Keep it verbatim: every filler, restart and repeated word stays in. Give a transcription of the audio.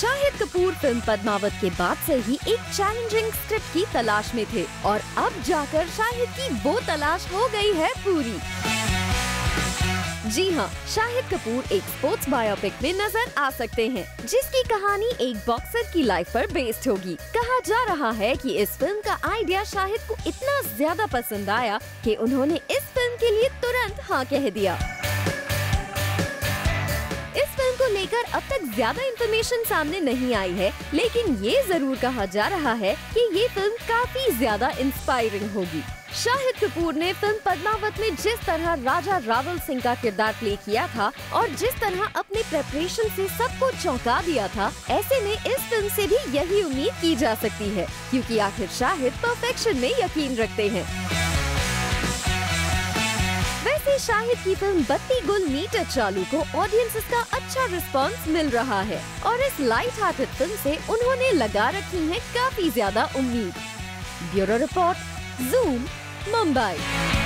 Shahid Kapoor film Padmaavat के बाद से ही एक चैलेंजिंग स्क्रिप्ट की तलाश में थे और अब जाकर शाहिद की वो तलाश हो गई है पूरी। जी हाँ, शाहिद कपूर एक स्पोर्ट्स बायोपिक में नजर आ सकते हैं, जिसकी कहानी एक बॉक्सर की लाइफ पर बेस्ड होगी। कहा जा रहा है कि इस फिल्म का आइडिया शाहिद को इतना ज्यादा पसंद आया कि उन्होंने इस फिल्म के लिए तुरंत हाँ कह दिया। इस फिल्म को लेकर अब तक ज्यादा इंफॉर्मेशन सामने नहीं आई है, लेकिन ये जरूर कहा जा रहा है कि ये फिल्म काफी ज्यादा इंस्पायरिंग होगी। शाहिद कपूर ने फिल्म पद्मावत में जिस तरह राजा रावल सिंह का किरदार प्ले किया था और जिस तरह अपने प्रेपरेशन से सबको चौंका दिया था, ऐसे में इस फिल्म से भी यही उम्मीद की जा सकती है, क्योंकि आखिर शाहिद परफेक्शन में यकीन रखते हैं। वैसे शाहिद की फिल्म बत्ती गुल मीटर चालू को ऑडियंसेस का अच्छा रिस्पांस मिल रहा है और इस लाइट हार्टेड फिल्म से उन्होंने लगा रखी है काफी ज्यादा उम्मीद। Bureau report, Zoom, Mumbai.